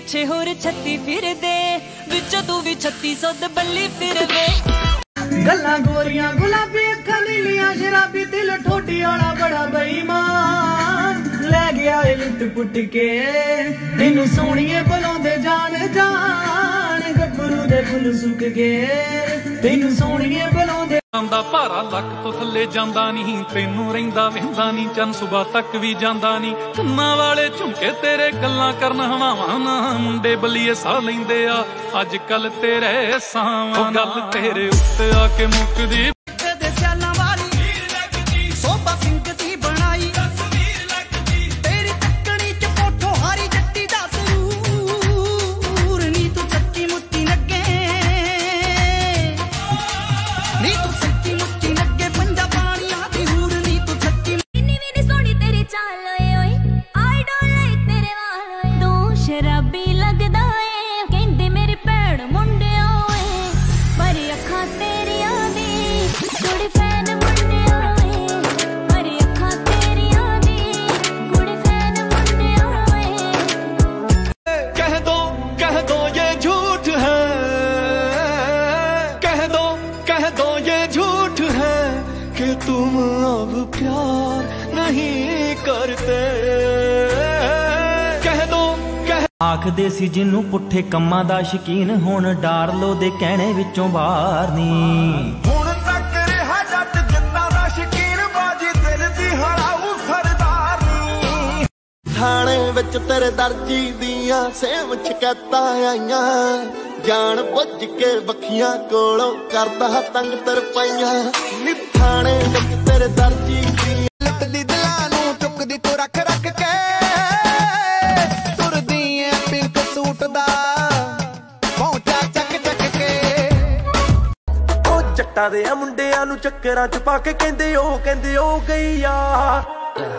पिछे होर 36 फिर दे विचों तू भी 36 सुध बल्ली फिर वे। गल्लां गोरियां गुलाबी अखां नीलियां शराबी दिल ठोडी वाला बड़ा बेईमान लै गया लुट पुट के तेनू सोहणिए बुलाउंदे जान जान गभरू दे फुल सुक गए तेनू सोहणिए बुलाउंदे आंदा भारा लक तो थल्ले जांदा नहीं तेनू रहिंदा वेंदा नहीं चन सुबह तक भी जांदा नहीं कंनां वाले झुमके तेरे गल्लां करन हवावां ना मुंडे बलिए सा लैंदे आ अज कल तेरे सावां गल तेरे उत्ते आके मुकदी दे स्यालां वाली सोभा सिंह दी बनाई तस्वीर लगदी तेरी तकनी च फोटो हारी जट्टी दा सरूर नी तू चक्की मुट्टी लगे नी तू शराबी लगदा है कहंदे मेरी भैन मुंडिया पर अखां तेरिया दी कुड़ी फैन मुंडिया पर अखां तेरिया दी कुड़ी फैन मुंडिया। कह दो ये झूठ है कह दो ये झूठ है कि तुम अब प्यार नहीं करते। आखदे सी जिन्नू पुट्ठे कम्मां दा शकीन हुण डार लो दे कहणे विचों बाहर नी हुण तक रहा जट जिन्ना दा शकीन बाजी दिल दी हड़ाऊ सरदार नी। थाणे विच तेरे दर्जी दियां सेम शिकायतां आईयां जान बुझ के बखियां कोलों करदा तंग तरपाइयां नी। थाणे विच तेरे दर्जी दियां लुटदी दिलां नूं चुकदी तू रख रख के जट्टा दे मुंडियां नूं चक्करां च पा के कहंदे ओ गई यार।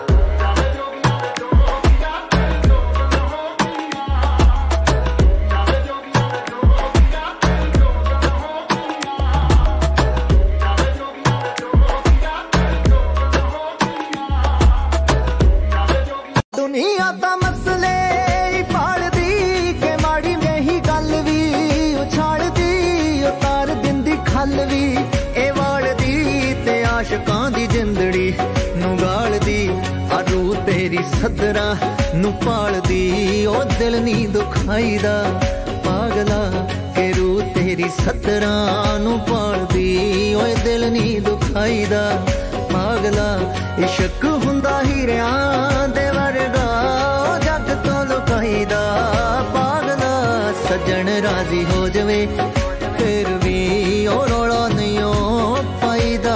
दुनिया दा मसले पालदी के माड़ी नहीं गल भी उछाड़दी उतार दिंदी खल भी ए वालदी ते आशिकां दी जिंदड़ी नूं गालदी आरू तेरी सदरा नूं पालदी ओ दिल नी दुखाईदा पागला के रू तेरी सदरा नूं पालदी ओ दिल नी दुखाईदा पागला इश्क हुंदा हीरियां दे वर्गा जग तो लुकाईदा पागला सजन राजी हो जावे फिर भी ओ रोड़ा नहीं ओ पाईदा।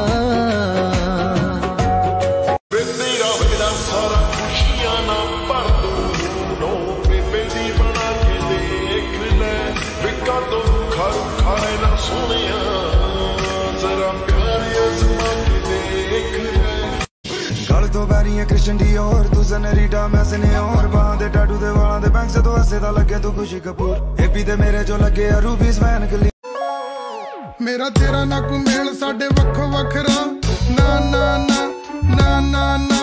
तेरा मेरा सारा खुशियां ना भर दूं बेबे दी बना के देख ले बिका तो खाए ना सोनिया जरा प्यार आजमा के देख ले। गल तो बैरियां कृष्ण दी और तू सनरीटा मैं सने और बांह दे टाटू दे वालां दे बैंक से तो हसे दा लगे तू खुशी कपूर एपी दे मेरे जो लगे रूबी स्वैन गली मेरा तेरा ना को मेल साडे वखो वखरा ना ना ना ना ना ना